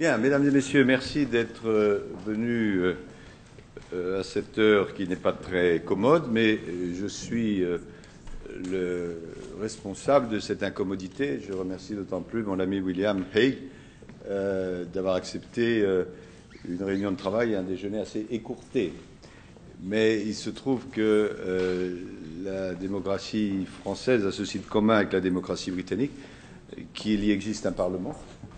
Bien, mesdames et messieurs, merci d'être venus à cette heure qui n'est pas très commode, mais je suis le responsable de cette incommodité. Je remercie d'autant plus mon ami William Hague d'avoir accepté une réunion de travail et un déjeuner assez écourté. Mais il se trouve que la démocratie française a ceci de commun avec la démocratie britannique, qu'il y existe un Parlement.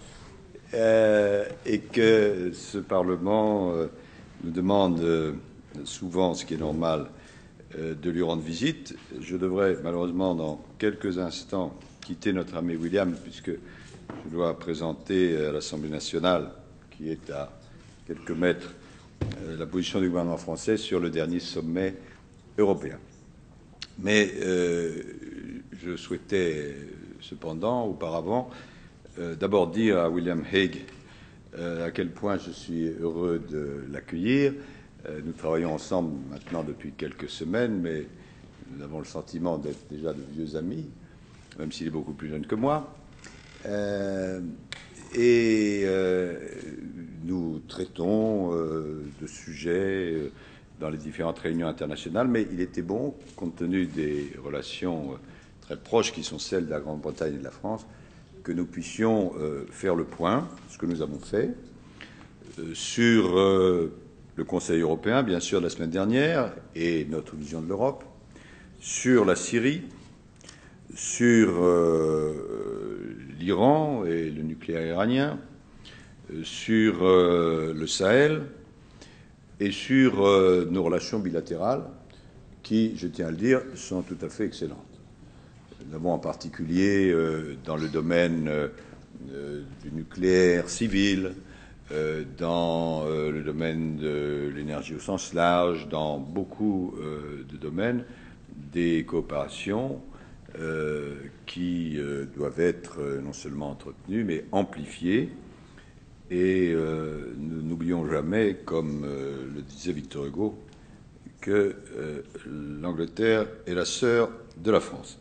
Et que ce Parlement nous demande souvent, ce qui est normal, de lui rendre visite. Je devrais malheureusement dans quelques instants quitter notre ami William, puisque je dois présenter à l'Assemblée nationale, qui est à quelques mètres, la position du gouvernement français sur le dernier sommet européen. Mais je souhaitais cependant, auparavant, d'abord dire à William Hague à quel point je suis heureux de l'accueillir. Nous travaillons ensemble maintenant depuis quelques semaines, mais nous avons le sentiment d'être déjà de vieux amis, même s'il est beaucoup plus jeune que moi. Nous traitons de sujets dans les différentes réunions internationales, mais il était bon, compte tenu des relations très proches qui sont celles de la Grande-Bretagne et de la France, que nous puissions faire le point, ce que nous avons fait, sur le Conseil européen, bien sûr, de la semaine dernière, et notre vision de l'Europe, sur la Syrie, sur l'Iran et le nucléaire iranien, sur le Sahel et sur nos relations bilatérales qui, je tiens à le dire, sont tout à fait excellentes. Nous avons en particulier dans le domaine du nucléaire civil, dans le domaine de l'énergie au sens large, dans beaucoup de domaines, des coopérations qui doivent être non seulement entretenues, mais amplifiées. Et nous n'oublions jamais, comme le disait Victor Hugo, que l'Angleterre est la sœur de la France.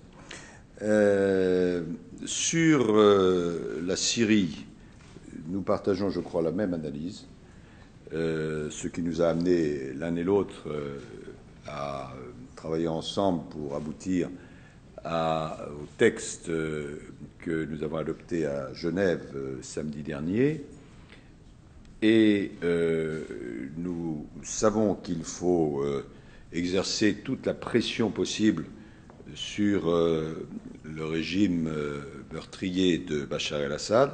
Sur la Syrie, nous partageons, je crois, la même analyse, ce qui nous a amené l'un et l'autre à travailler ensemble pour aboutir au texte que nous avons adopté à Genève samedi dernier. Et nous savons qu'il faut exercer toute la pression possible sur le régime meurtrier de Bachar el-Assad.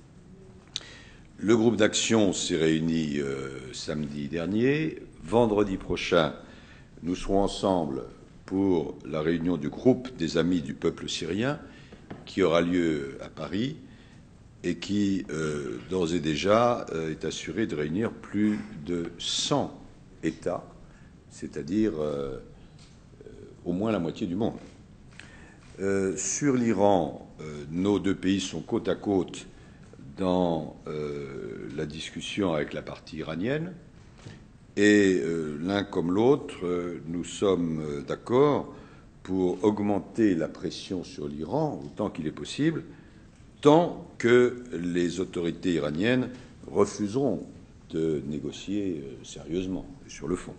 Le groupe d'action s'est réuni samedi dernier. Vendredi prochain, nous serons ensemble pour la réunion du groupe des amis du peuple syrien qui aura lieu à Paris et qui, d'ores et déjà, est assuré de réunir plus de 100 États, c'est-à-dire au moins la moitié du monde. Sur l'Iran, nos deux pays sont côte à côte dans la discussion avec la partie iranienne, et l'un comme l'autre, nous sommes d'accord pour augmenter la pression sur l'Iran autant qu'il est possible, tant que les autorités iraniennes refuseront de négocier sérieusement et sur le fond.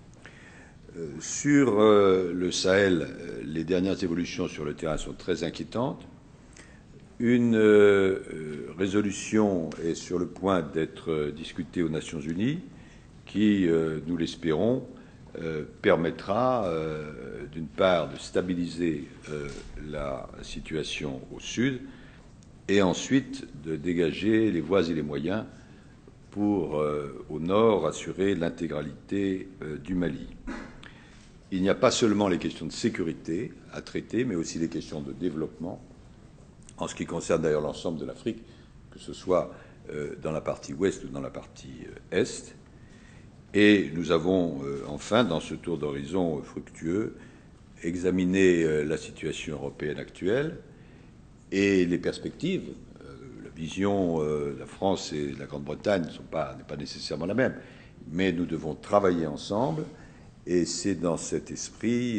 Sur le Sahel, les dernières évolutions sur le terrain sont très inquiétantes. Une résolution est sur le point d'être discutée aux Nations Unies qui, nous l'espérons, permettra d'une part de stabiliser la situation au sud et ensuite de dégager les voies et les moyens pour, au nord, assurer l'intégralité du Mali. Il n'y a pas seulement les questions de sécurité à traiter, mais aussi les questions de développement, en ce qui concerne d'ailleurs l'ensemble de l'Afrique, que ce soit dans la partie ouest ou dans la partie est. Et nous avons enfin, dans ce tour d'horizon fructueux, examiné la situation européenne actuelle et les perspectives. La vision de la France et de la Grande-Bretagne n'est pas nécessairement la même, mais nous devons travailler ensemble. Et c'est dans cet esprit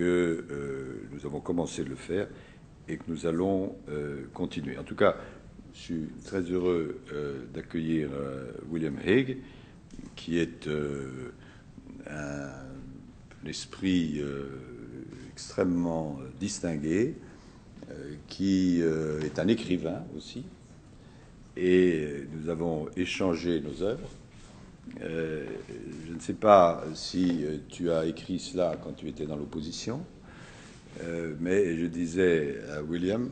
que nous avons commencé de le faire et que nous allons continuer. En tout cas, Je suis très heureux d'accueillir William Hague, qui est un esprit extrêmement distingué, qui est un écrivain aussi, et nous avons échangé nos œuvres. Je ne sais pas si tu as écrit cela quand tu étais dans l'opposition, mais je disais à William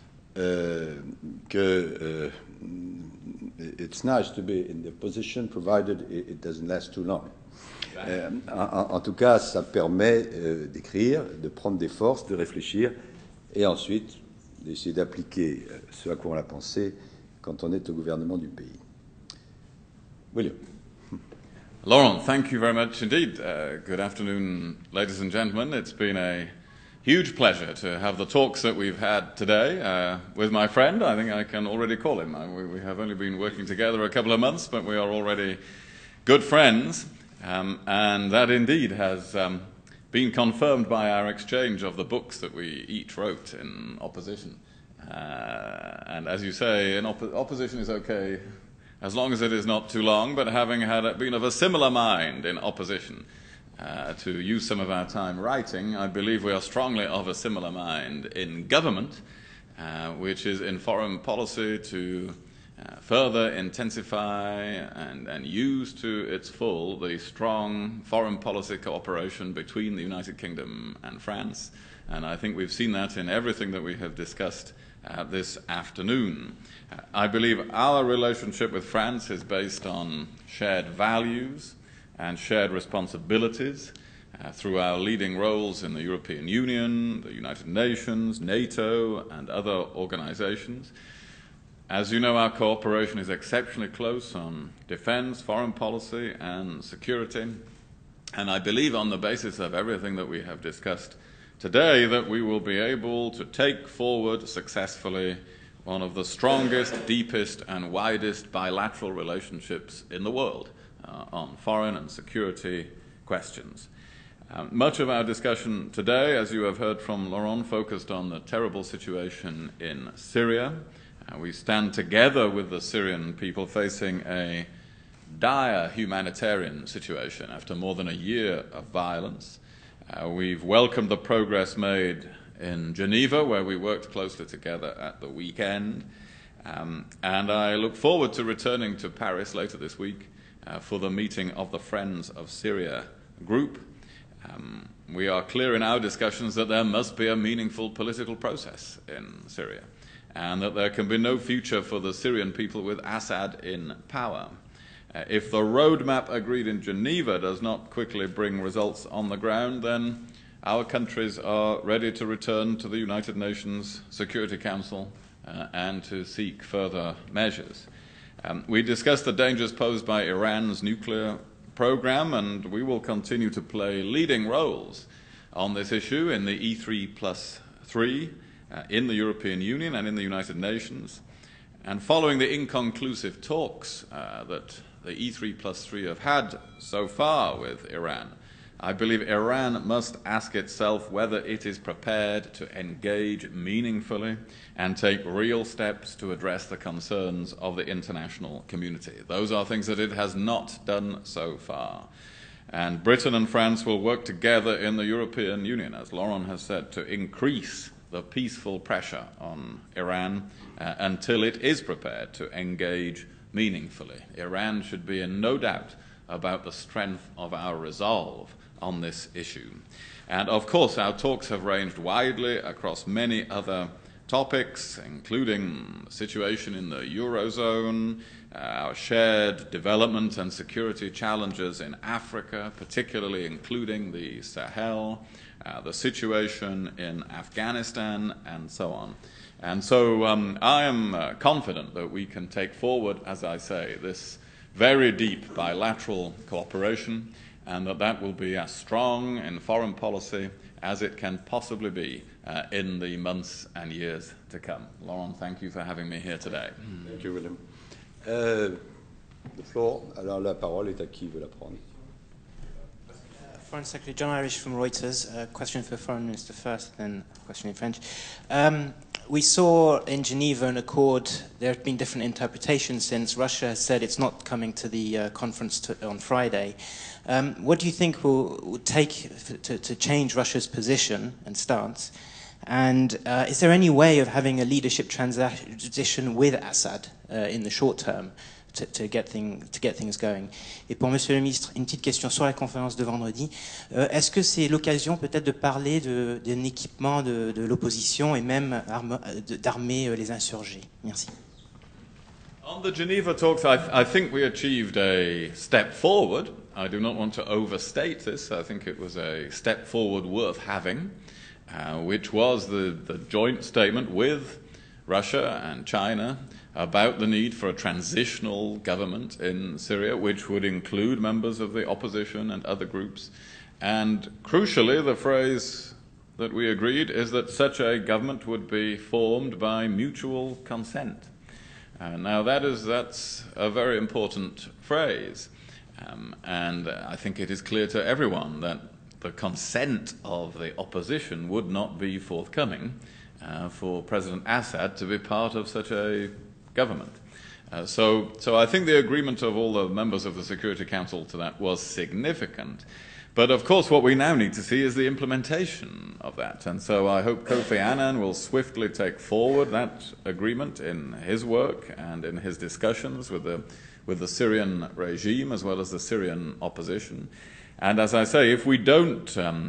que it's nice to be in the position provided it doesn't last too long. En tout cas, ça permet d'écrire, de prendre des forces, de réfléchir, et ensuite d'essayer d'appliquer ce à quoi on a pensé quand on est au gouvernement du pays. William. Laurent, thank you very much indeed. Good afternoon, ladies and gentlemen. It's been a huge pleasure to have the talks that we've had today with my friend. I think I can already call him. We have only been working together a couple of months, but we are already good friends. And that indeed has been confirmed by our exchange of the books that we each wrote in opposition. And as you say, opposition is okay as long as it is not too long, but having been of a similar mind in opposition to use some of our time writing, I believe we are strongly of a similar mind in government, which is in foreign policy to further intensify and use to its full the strong foreign policy cooperation between the United Kingdom and France. And I think we've seen that in everything that we have discussed this afternoon. I believe our relationship with France is based on shared values and shared responsibilities through our leading roles in the European Union, the United Nations, NATO, and other organizations. As you know, our cooperation is exceptionally close on defense, foreign policy, and security. And I believe on the basis of everything that we have discussed today that we will be able to take forward successfully one of the strongest, deepest, and widest bilateral relationships in the world on foreign and security questions. Much of our discussion today, as you have heard from Laurent, focused on the terrible situation in Syria. We stand together with the Syrian people facing a dire humanitarian situation after more than a year of violence. We've welcomed the progress made in Geneva, where we worked closely together at the weekend. And I look forward to returning to Paris later this week for the meeting of the Friends of Syria group. We are clear in our discussions that there must be a meaningful political process in Syria, and that there can be no future for the Syrian people with Assad in power. If the roadmap agreed in Geneva does not quickly bring results on the ground, then our countries are ready to return to the United Nations Security Council and to seek further measures. We discussed the dangers posed by Iran's nuclear program, and we will continue to play leading roles on this issue in the E3+3 in the European Union and in the United Nations. And following the inconclusive talks that the E3+3 have had so far with Iran, I believe Iran must ask itself whether it is prepared to engage meaningfully and take real steps to address the concerns of the international community. Those are things that it has not done so far. And Britain and France will work together in the European Union, as Laurent has said, to increase the peaceful pressure on Iran until it is prepared to engage meaningfully. Iran should be in no doubt about the strength of our resolve on this issue. And of course, our talks have ranged widely across many other topics, including the situation in the Eurozone, our shared development and security challenges in Africa, particularly including the Sahel, the situation in Afghanistan, and so on. And so I am confident that we can take forward, as I say, this very deep bilateral cooperation, and that will be as strong in foreign policy as it can possibly be in the months and years to come. Laurent, thank you for having me here today. Thank you, William. The floor, alors la parole est à qui veut la prendre? Foreign Secretary John Irish from Reuters. A question for the Foreign Minister first, then a question in French. We saw in Geneva an accord. There have been different interpretations since. Russia has said it's not coming to the conference on Friday. What do you think will take to change Russia's position and stance? And is there any way of having a leadership transition with Assad in the short term to get things going? Et pour Monsieur le Ministre, une petite question sur la conférence de vendredi. Est-ce que c'est l'occasion peut-être de parler d'un équipement de l'opposition et même d'armer les insurgés? Merci. On the Geneva talks, I think we achieved a step forward. I do not want to overstate this. I think it was a step forward worth having, which was the joint statement with Russia and China about the need for a transitional government in Syria, which would include members of the opposition and other groups. And crucially, the phrase that we agreed is that such a government would be formed by mutual consent. Now, that's a very important phrase. And I think it is clear to everyone that the consent of the opposition would not be forthcoming for President Assad to be part of such a government. So I think the agreement of all the members of the Security Council to that was significant. But of course what we now need to see is the implementation of that. And so I hope Kofi Annan will swiftly take forward that agreement in his work and in his discussions with the Syrian regime as well as the Syrian opposition. And as I say, if we don't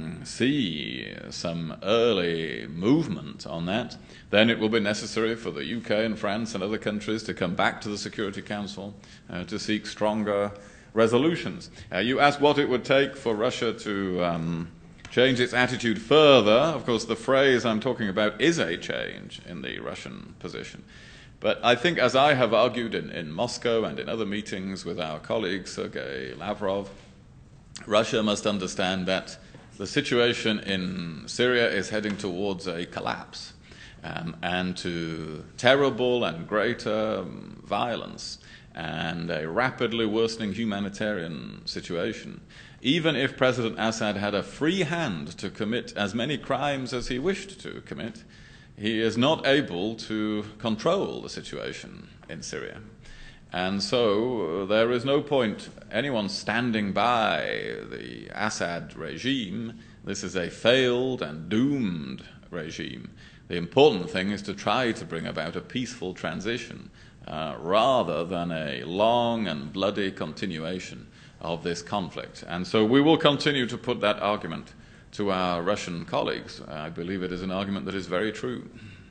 see some early movement on that, then it will be necessary for the UK and France and other countries to come back to the Security Council to seek stronger resolutions. You asked what it would take for Russia to change its attitude further. Of course, the phrase I'm talking about is a change in the Russian position. But I think, as I have argued in Moscow and in other meetings with our colleague Sergei Lavrov, Russia must understand that the situation in Syria is heading towards a collapse and to terrible and greater violence and a rapidly worsening humanitarian situation. Even if President Assad had a free hand to commit as many crimes as he wished to commit, he is not able to control the situation in Syria. And so there is no point anyone standing by the Assad regime. This is a failed and doomed regime. The important thing is to try to bring about a peaceful transition rather than a long and bloody continuation of this conflict. And so we will continue to put that argument to our Russian colleagues. I believe it is an argument that is very true.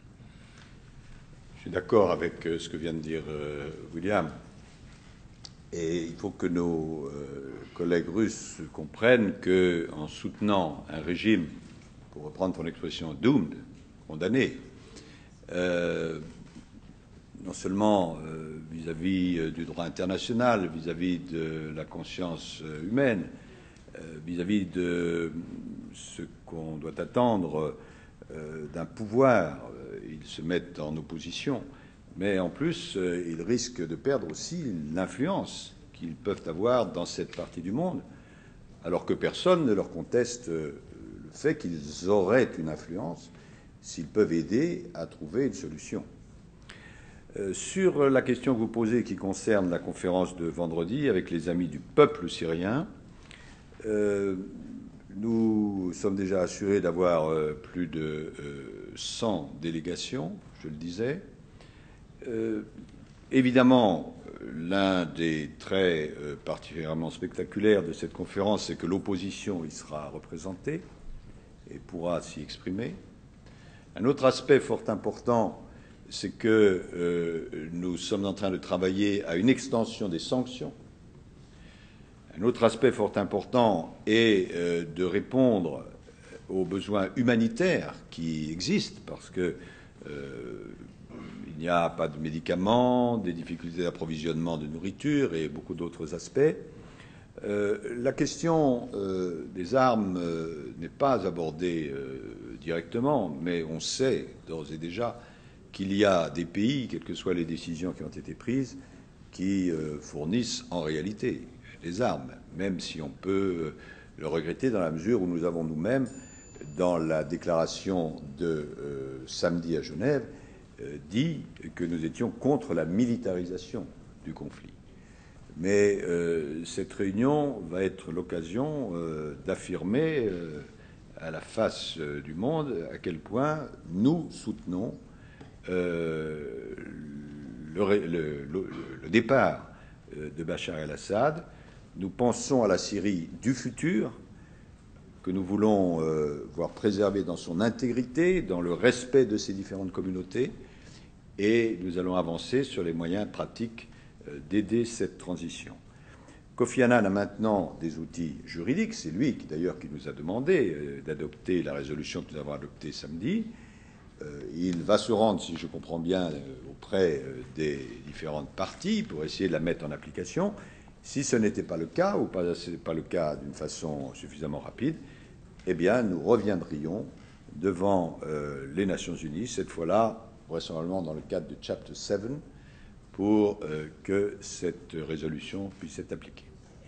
Je suis d'accord avec ce que vient de dire William. Et il faut que nos collègues russes comprennent qu'en soutenant un régime, pour reprendre ton expression, doomed, condamné, non seulement vis-à-vis du droit international, vis-à-vis de la conscience humaine, vis-à-vis de ce qu'on doit attendre d'un pouvoir, ils se mettent en opposition, mais en plus, ils risquent de perdre aussi l'influence qu'ils peuvent avoir dans cette partie du monde, alors que personne ne leur conteste le fait qu'ils auraient une influence s'ils peuvent aider à trouver une solution. Sur la question que vous posez qui concerne la conférence de vendredi avec les amis du peuple syrien, nous sommes déjà assurés d'avoir plus de 100 délégations, je le disais. Évidemment, l'un des traits particulièrement spectaculaires de cette conférence, c'est que l'opposition y sera représentée et pourra s'y exprimer. Un autre aspect fort important, c'est que nous sommes en train de travailler à une extension des sanctions. Un autre aspect fort important est de répondre aux besoins humanitaires qui existent, parce que il n'y a pas de médicaments, des difficultés d'approvisionnement de nourriture et beaucoup d'autres aspects. La question des armes n'est pas abordée directement, mais on sait d'ores et déjà qu'il y a des pays, quelles que soient les décisions qui ont été prises, qui fournissent en réalité des armes, même si on peut le regretter dans la mesure où nous avons nous-mêmes, dans la déclaration de samedi à Genève, dit que nous étions contre la militarisation du conflit. Mais cette réunion va être l'occasion d'affirmer à la face du monde à quel point nous soutenons le départ de Bachar el-Assad. Nous pensons à la Syrie du futur, que nous voulons voir préservée dans son intégrité, dans le respect de ces différentes communautés, et nous allons avancer sur les moyens pratiques d'aider cette transition. Kofi Annan a maintenant des outils juridiques, c'est lui d'ailleurs qui nous a demandé d'adopter la résolution que nous avons adoptée samedi. Il va se rendre, si je comprends bien, auprès des différentes parties pour essayer de la mettre en application. Si ce n'était pas le cas, ou pas le cas d'une façon suffisamment rapide, eh bien, nous reviendrions devant les Nations Unies, cette fois-là, vraisemblablement dans le cadre de Chapter 7, pour que cette résolution puisse être appliquée.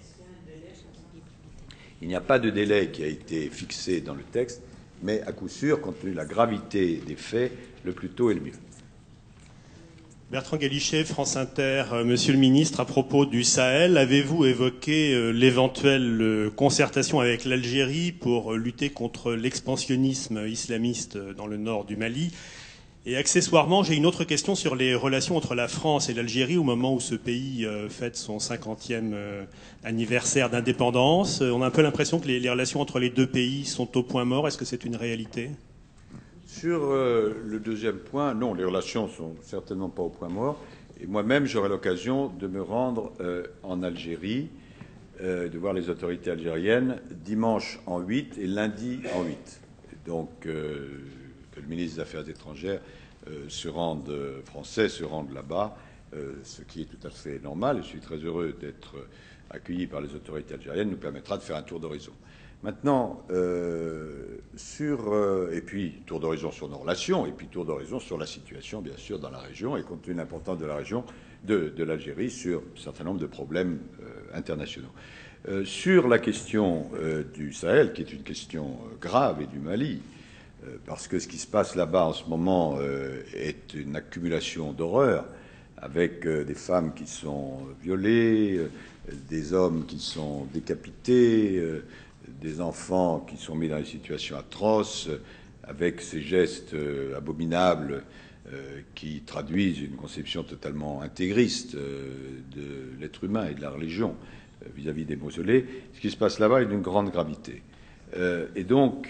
Il n'y a pas de délai qui a été fixé dans le texte, mais à coup sûr, compte tenu de la gravité des faits, le plus tôt est le mieux. Bertrand Galichet, France Inter. Monsieur le ministre, à propos du Sahel, avez-vous évoqué l'éventuelle concertation avec l'Algérie pour lutter contre l'expansionnisme islamiste dans le nord du Mali? Et accessoirement, j'ai une autre question sur les relations entre la France et l'Algérie au moment où ce pays fête son 50e anniversaire d'indépendance. On a un peu l'impression que les relations entre les deux pays sont au point mort. Est-ce que c'est une réalité ? Sur le deuxième point, non, les relations sont certainement pas au point mort. Et moi-même, j'aurai l'occasion de me rendre en Algérie, de voir les autorités algériennes dimanche en 8 et lundi en 8. Donc, que le ministre des Affaires étrangères français se rende là-bas, ce qui est tout à fait normal. Je suis très heureux d'être accueilli par les autorités algériennes, nous permettra de faire un tour d'horizon. Maintenant, et puis tour d'horizon sur nos relations, et puis tour d'horizon sur la situation, bien sûr, dans la région, et compte tenu de l'importance de la région, de l'Algérie, sur un certain nombre de problèmes internationaux. Sur la question du Sahel, qui est une question grave, et du Mali, parce que ce qui se passe là-bas en ce moment est une accumulation d'horreurs, avec des femmes qui sont violées, des hommes qui sont décapités, des enfants qui sont mis dans des situations atroces, avec ces gestes abominables qui traduisent une conception totalement intégriste de l'être humain et de la religion vis-à-vis des mausolées. Ce qui se passe là-bas est d'une grande gravité. Et donc,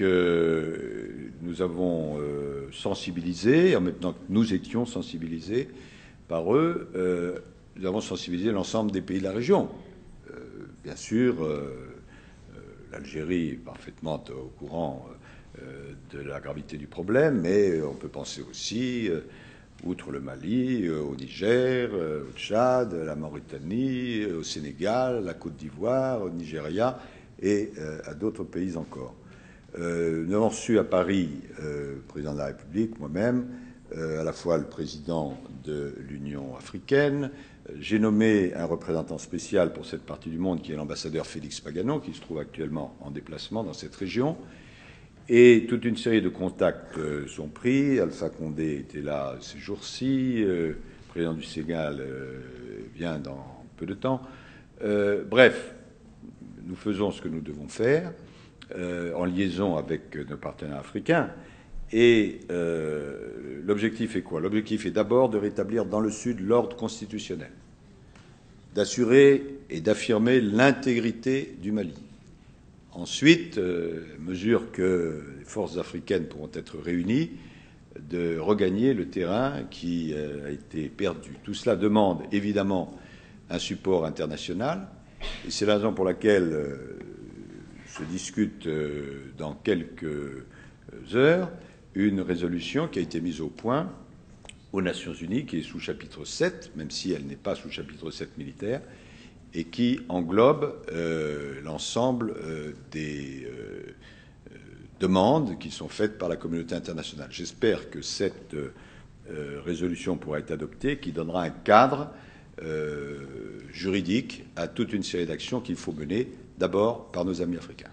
nous avons sensibilisé, en même temps que nous étions sensibilisés par eux, nous avons sensibilisé l'ensemble des pays de la région. Bien sûr, l'Algérie est parfaitement au courant de la gravité du problème, mais on peut penser aussi, outre le Mali, au Niger, au Tchad, à la Mauritanie, au Sénégal, la Côte d'Ivoire, au Nigeria et à d'autres pays encore. Nous avons reçu à Paris le président de la République, moi-même, à la fois le président de l'Union africaine. J'ai nommé un représentant spécial pour cette partie du monde, qui est l'ambassadeur Félix Pagano, qui se trouve actuellement en déplacement dans cette région. Et toute une série de contacts sont pris. Alpha Condé était là ces jours-ci. Le président du Sénégal vient dans peu de temps. Bref, nous faisons ce que nous devons faire en liaison avec nos partenaires africains. Et l'objectif est quoi? L'objectif est d'abord de rétablir dans le Sud l'ordre constitutionnel, d'assurer et d'affirmer l'intégrité du Mali. Ensuite, mesure que les forces africaines pourront être réunies, de regagner le terrain qui a été perdu. Tout cela demande évidemment un support international, et c'est la raison pour laquelle se discute dans quelques heures une résolution qui a été mise au point aux Nations Unies, qui est sous chapitre 7, même si elle n'est pas sous chapitre 7 militaire, et qui englobe l'ensemble des demandes qui sont faites par la communauté internationale. J'espère que cette résolution pourra être adoptée, qui donnera un cadre juridique à toute une série d'actions qu'il faut mener, d'abord par nos amis africains.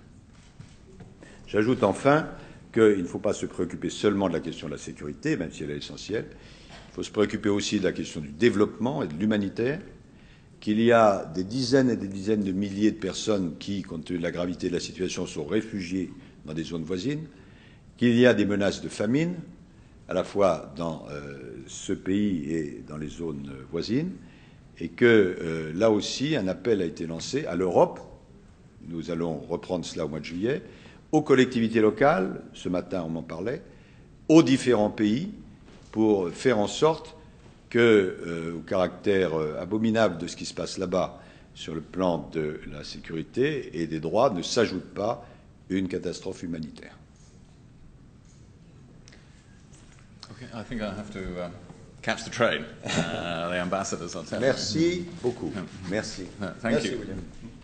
J'ajoute enfin qu'il ne faut pas se préoccuper seulement de la question de la sécurité, même si elle est essentielle. faut se préoccuper aussi de la question du développement et de l'humanitaire, qu'il y a des dizaines et des dizaines de milliers de personnes qui, compte tenu de la gravité de la situation, sont réfugiées dans des zones voisines, qu'il y a des menaces de famine, à la fois dans ce pays et dans les zones voisines, et que là aussi, un appel a été lancé à l'Europe, nous allons reprendre cela au mois de juillet, aux collectivités locales, ce matin on m'en parlait, aux différents pays, pour faire en sorte que, au caractère abominable de ce qui se passe là-bas sur le plan de la sécurité et des droits, ne s'ajoute pas une catastrophe humanitaire. Okay, I think I have to catch the train. The ambassadors are telling me. Merci beaucoup. Merci. Thank Merci, you. William.